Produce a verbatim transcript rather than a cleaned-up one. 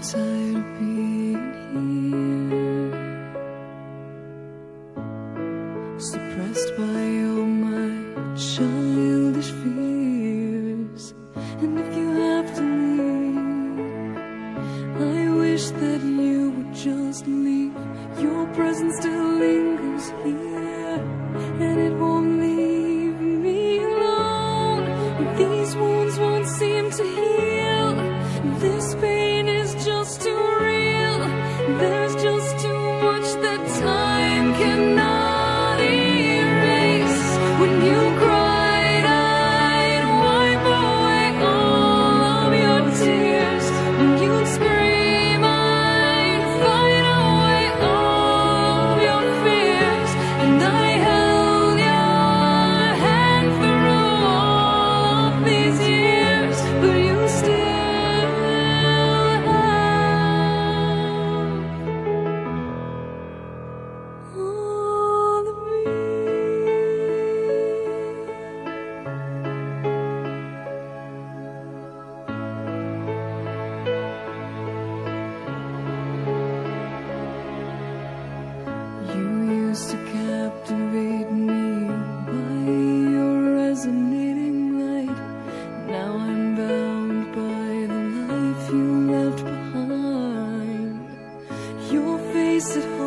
tired of being here, suppressed by all my childish fears. And if you have to leave, I wish that you would just leave. Your presence still lingers here, and it won't leave me alone. These wounds won't seem to heal. This pain is just too real. There's just too much that time cannot erase. When you cried, I'd wipe away all of your tears. When you'd scream, I'd fight away all of your fears. And I held your hand through all of these years, but you still have all of me. You used to captivate me by your resonating light. Now I'm bound by the life you left behind. Your face at home